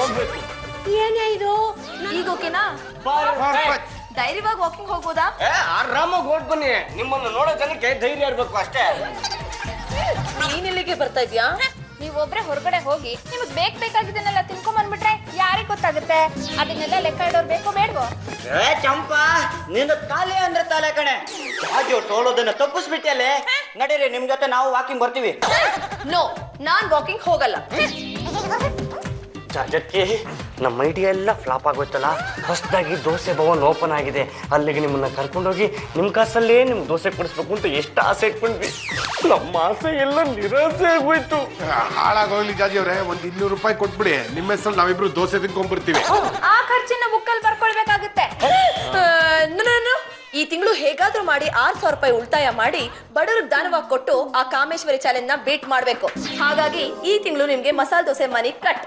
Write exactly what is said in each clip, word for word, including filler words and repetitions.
ಹೋಗ್ಬೇಕು. ಏನೇ ಇದು ಈಗ ಓಕೆನಾ? ಧೈರ್ಯವಾಗಿ ವಾಕಿಂಗ್ ಹೋಗ್ಬೋದಾ? ಆರಾಮಾಗಿ ಓಡ್ ಬನ್ನಿ. ನಿಮ್ಮನ್ನು ನೋಡೋ ಜನಕ್ಕೆ ಧೈರ್ಯ ಇರ್ಬೇಕು ಅಷ್ಟೇ. ನೀನ್ ಇಲ್ಲಿಗೆ ಬರ್ತಾ ಇದ್ಯಾ? ನೀವೊಬ್ರೆ ಹೊರಗಡೆ ಹೋಗಿ ನಿಮಗ್ ಬೇಕ್ ಬೇಕಾಗಿದ್ದನ್ನೆಲ್ಲ ತಿನ್ಕೊಂಡ್ ಬಂದ್ಬಿಟ್ರೆ ಯಾರಿಗ್ ಗೊತ್ತಾಗುತ್ತೆ? ಅದನ್ನೆಲ್ಲ ಲೆಕ್ಕ ಇಡೋರ್ ಬೇಕೋ ಬೇಡವೋ? ಏ ಚಂಪಾ, ನಿನ್ನ ತಾಲೆ ಅಂದ್ರೆ ತಾಲೆ ಕಣೆ. ರಾಜು ಸೋಲೋದನ್ನ ತಪ್ಪಿಸ್ಬಿಟ್ಟೆ. ನಡೀರಿ, ನಿಮ್ ಜೊತೆ ನಾವು ವಾಕಿಂಗ್ ಬರ್ತೀವಿ. ನೋ, ನಾನ್ ವಾಕಿಂಗ್ ಹೋಗಲ್ಲ. ಜಾಜಕ್ಕೆ ನಮ್ಮ ಐಡಿಯಾ ಎಲ್ಲ ಫ್ಲಾಪ್ ಆಗೋಯ್ತಲ್ಲ. ಹೊಸದಾಗಿ ದೋಸೆ ಭವನ್ ಓಪನ್ ಆಗಿದೆ, ಅಲ್ಲಿಗೆ ನಿಮ್ಮನ್ನ ಕರ್ಕೊಂಡೋಗಿ ನಿಮ್ಮ ಕಾಸಲ್ಲೇ ನಿಮ್ಗೆ ದೋಸೆ ಕೊಡಿಸ್ಬೇಕು ಅಂತ ಎಷ್ಟು ಆಸೆ ಇಟ್ಕೊಂಡ್ವಿ. ನಮ್ಮ ಆಸೆ ಎಲ್ಲ ನಿರಾಸೆ ಆಗೋಯ್ತು. ಹಾಳಾಗೋಗ್ಲಿ ಜಾಜಿ ಅವ್ರೆ, ಒಂದ್ ಇನ್ನೂರು ರೂಪಾಯಿ ಕೊಟ್ಬಿಡಿ. ನಿಮ್ಮ ಹೆಸರು ನಾವಿಬ್ರು ದೋಸೆ ತಿನ್ಕೊಂಡ್ಬರ್ತೀವಿ. ಆ ಖರ್ಚಿನ ಬುಕ್ಕಲ್ಲಿ ಬರ್ಕೊಳ್ಬೇಕಾಗುತ್ತೆ. ಈ ತಿಂಗಳು ಹೇಗಾದ್ರೂ ಮಾಡಿ ಆರ್ ಸಾವಿರ ರೂಪಾಯಿ ಉಳಿತಾಯ ಮಾಡಿ ಬಡವ್ರಿಗೆ ದಾನವಾಗಿ ಕೊಟ್ಟು ಆ ಕಾಮೇಶ್ವರಿ ಚಾಲೆಂಜ್ ನ ಬೀಟ್ ಮಾಡ್ಬೇಕು. ಹಾಗಾಗಿ ಈ ತಿಂಗಳು ನಿಮ್ಗೆ ಮಸಾಲೆ ದೋಸೆ ಮನಿ ಕಟ್.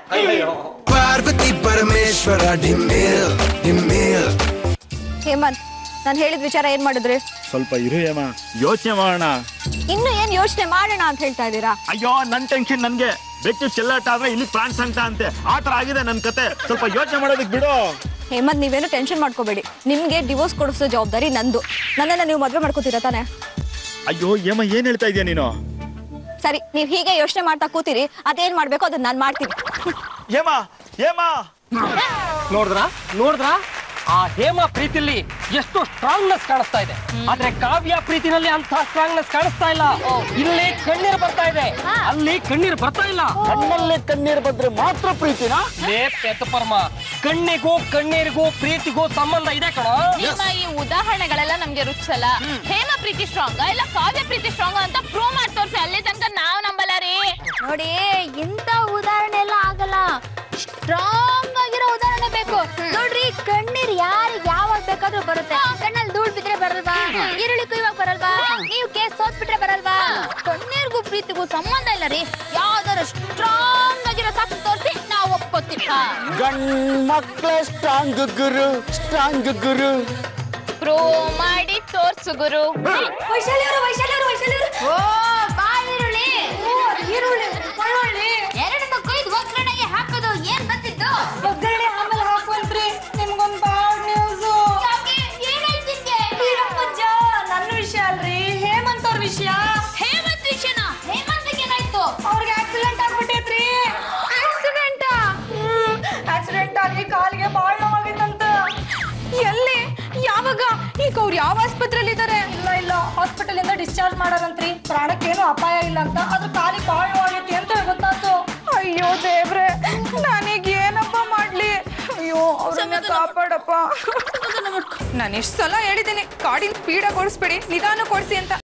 ಪಾರ್ವತಿ ಪರಮೇಶ್ವರ ಡಿಮೇಲ್ ಡಿಮೇಲ್. ಹೇಮಂತ್, ನಾನು ಹೇಳಿದ ವಿಚಾರ ಏನ್ ಮಾಡಿದ್ರಿ? ಸ್ವಲ್ಪ ಇರು ಹೇಮ, ಯೋಚನೆ ಮಾಡೋಣ. ಇನ್ನು ಏನ್ ಯೋಚನೆ ಮಾಡೋಣ ಅಂತ ಹೇಳ್ತಾ ಇದ್ದೀರಾ? ಅಯ್ಯೋ, ನನ್ ಟೆನ್ಷನ್ ನನ್ಗೆ. ಬೆಕ್ಕು ಚೆಲ್ಲಾಟ ಆದ್ರೆ ಇಲ್ಲಿ ಪ್ರಾಣ್ ಸಂಕಟ ಅಂತೆ, ಆತರ ಆಗಿದೆ ನನ್ ಕತೆ. ಸ್ವಲ್ಪ ಯೋಚನೆ ಮಾಡೋದಕ್ ಬಿಡು. ಹೇಮಂತ್, ನೀವೇನು ಟೆನ್ಷನ್ ಮಾಡ್ಕೋಬೇಡಿ. ನಿಮ್ಗೆ ಡಿವೋರ್ಸ್ ಕೊಡಿಸೋ ಜವಾಬ್ದಾರಿ ನಂದು. ನನ್ನನ್ನ ನೀವು ಮದ್ವೆ ಮಾಡ್ಕೋತೀರಾ ತಾನೆ? ಅಯ್ಯೋ ಹೇಮ, ಏನ್ ಹೇಳ್ತಾ ಇದೀಯ ನೀನು? ಸರಿ, ನೀವ್ ಹೀಗೆ ಯೋಚನೆ ಮಾಡ್ತಾ ಕೂತೀರಿ. ಅದೇನ್ ಮಾಡ್ಬೇಕು ಅದನ್ನ ನಾನ್ ಮಾಡ್ತೀನಿ. ಹೇಮ ಹೇಮ, ನೋಡಿದ್ರಾ ನೋಡಿದ್ರಾ ಆ ಹೇಮ ಪ್ರೀತಿಲಿ ಎಷ್ಟು ಸ್ಟ್ರಾಂಗ್ನೆಸ್ ಕಾಣಿಸ್ತಾ ಇದೆ. ಆದ್ರೆ ಕಾವ್ಯ ಪ್ರೀತಿನಲ್ಲಿ ಅಂತ ಸ್ಟ್ರಾಂಗ್ನೆಸ್ ಕಾಣಿಸ್ತಾ ಇಲ್ಲ. ಇಲ್ಲಿ ಕಣ್ಣೀರು ಬರ್ತಾ ಇದೆ, ಅಲ್ಲಿ ಕಣ್ಣೀರು ಬರ್ತಾ ಇಲ್ಲ. ಕಣ್ಣಲ್ಲಿ ಕಣ್ಣೀರು ಬಂದ್ರೆ ಮಾತ್ರ ಪ್ರೀತಿನ? ಲೇ ಪೆತ್ತಪರ್ಮ, ಕಣ್ಣಿಗೂ ಕಣ್ಣೀರಿಗೂ ಪ್ರೀತಿಗೂ ಸಂಬಂಧ ಇದೆ ಕಣ. ನಿಮ್ಮ ಈ ಉದಾಹರಣೆಗಳೆಲ್ಲ ನಮ್ಗೆ ರುಚಲ್ಲ. ಹೇಮ ಪ್ರೀತಿ ಸ್ಟ್ರಾಂಗ್ ಇಲ್ಲ ಕಾವ್ಯ ಪ್ರೀತಿ ಸ್ಟ್ರಾಂಗ್ ಅಂತ ಪ್ರೂವ್ ಮಾಡಿ ತೋರ್ಸಿ. ಅಲ್ಲಿ ತನಕ ನಾವ್ ನಂಬಲ್ಲ ರೀ. ನೋಡಿ, ಇಂತ ಉದಾಹರಣೆ ಎಲ್ಲ ಆಗಲ್ಲ. ಸ್ಟ್ರಾಂಗ್ ಆಗಿರೋ ಉದಾಹರಣೆ ಬೇಕು. ನೋಡ್ರಿ, ಕಣ್ಣೀರ್ ಯಾರಿಗೆ ಯಾವಾಗ ಬೇಕಾದ್ರೂ ಬರುತ್ತೆ. ಕಣ್ಣಲ್ಲಿ ಧೂಳ್ ಬಿದ್ರೆ ಬರಲ್ವಾ? ಈರುಳ್ಳಿ ಕುಯ್ಯುವಾಗ ಬರಲ್ವಾ? ನೀವು ಕೇಸ್ ಸೋತ್ ಬಿಟ್ರೆ ಬರಲ್ವಾ? ಕಣ್ಣೀರ್ಗೂ ಪ್ರೀತಿಗೂ ಸಂಬಂಧ ಇಲ್ಲ ರೀ. ಯಾವ್ದಾದ್ರು ಸ್ಟ್ರಾಂಗ್ ಆಗಿರೋ ಸಾಕು ತೋರಿಸಿ ನಾವು ಒಪ್ಕೋತೀವಿ. ಗಂಡ್ ಮಕ್ಳ ಸ್ಟ್ರಾಂಗ್ ಗುರು, ಸ್ಟ್ರಾಂಗ್ ಗುರು. ಪ್ರೂವ್ ಮಾಡಿ ತೋರ್ಸು ಗುರು. ವೈಶಾಲಿ ಅವರು ವೈಶಾಲಿ ಅವರು ವೈಶಾಲಿ ಅವರು ಓ, ಬಾ ಈರುಳ್ಳಿ. ಈರುಳ್ಳಿ ಒಳ್ಳೆ ಎರಡನ್ನೂ ಕೊಯ್ದು ಒಗ್ಗರಣೆಗೆ ಹಾಕೋದು. ಏನ್ ಬಂದಿದ್ದು? ಒಗ್ಗರಣೆ ಆಮೇಲೆ ಹಾಕುವಂತ್ರಿ. ನಿಮ್ಗೊಂದು ಬ್ಯಾಡ್ ನ್ಯೂಸ್. ಏನಾಯ್ತು ನಿಮ್ಗೆ? ವೀರಪ್ಪಜ್ಜ, ನನ್ನ ವಿಷಯ ಅಲ್ರಿ, ಹೇಮಂತ್ ಅವ್ರ ವಿಷಯ. ಹೇಮಂತ್ ವಿಷಯನ? ಹೇಮಂತ್ಗೆ ಏನಾಯ್ತು? ಅವ್ರಿಗೆ ಆಕ್ಸಿಡೆಂಟ್ ಆಗ್ಬಿಟ್ಟೈತ್ರಿ. ಆಕ್ಸಿಡೆಂಟ್? ಆಕ್ಸಿಡೆಂಟ್ ಆಗಿ ಕಾಲಿಗೆ ಬಾಳ ನೋವಾಗಿತ್ತಂತ. ಎಲ್ಲಿ? ಯಾವಾಗ? ಈಗ ಅವ್ರು ಯಾವ ಆಸ್ಪತ್ರೆಯಲ್ಲಿ ಇದ್ದಾರೆ? ಇಲ್ಲ ಇಲ್ಲ, ಹಾಸ್ಪಿಟಲ್ ಇಂದ ಡಿಸ್ಚಾರ್ಜ್ ಮಾಡಾರಂತ್ರಿ. ಪ್ರಾಣಕ್ಕೇನು ಅಪಾಯ ಇಲ್ಲ ಅಂತ. ಅದ್ರ ಕಾಲಿಗೆ ಬಾಳ ನೋವಾಗೈತಿ ಅಂತ ಗೊತ್ತಾಯ್ತು. ಅಯ್ಯೋ ದೇವ್ರೆ, ನಾನೀಗ ಏನಪ್ಪ ಮಾಡ್ಲಿ? ಅಯ್ಯೋ, ಅವ್ರನ್ನ ಕಾಪಾಡಪ್ಪ. ನಾನು ಎಷ್ಟು ಸಲ ಹೇಳಿದ್ದೀನಿ ಗಾಡಿನ ಸ್ಪೀಡಾಗಿ ಓಡಿಸ್ಬೇಡಿ, ನಿಧಾನ ಕೊಡ್ಸಿ ಅಂತ.